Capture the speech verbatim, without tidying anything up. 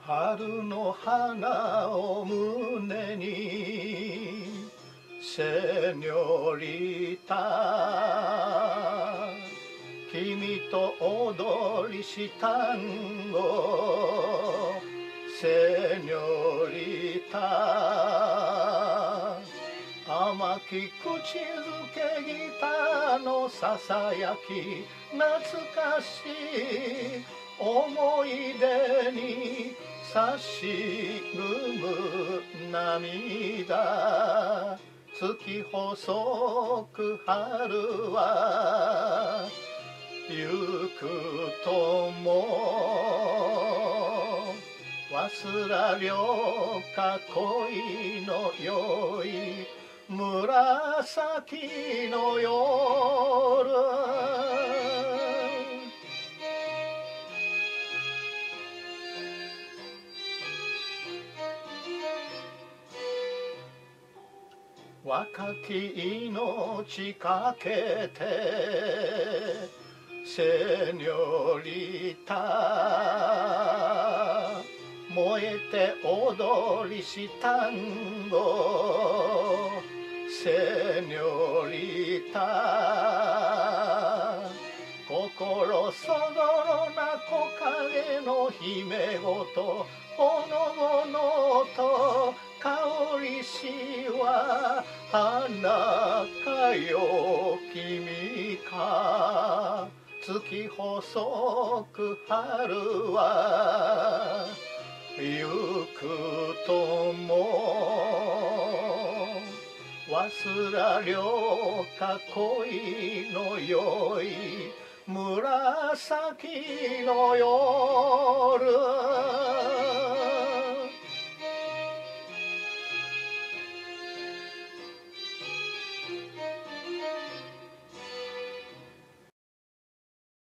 春の花を胸にセニョリタ君と踊りしたんごセニョリタ甘き口づけギターのささやき懐かしい思い出に差し組む涙月細く春は行くとも忘らりょうか恋のよい紫の夜若き命かけてセニョリタ燃えて踊りしたんごセニョリタ心そぞろな木陰の姫ごとほのぼのと香りしは花かよ君か月細く春は行くとも忘らりょうか恋のよい紫の夜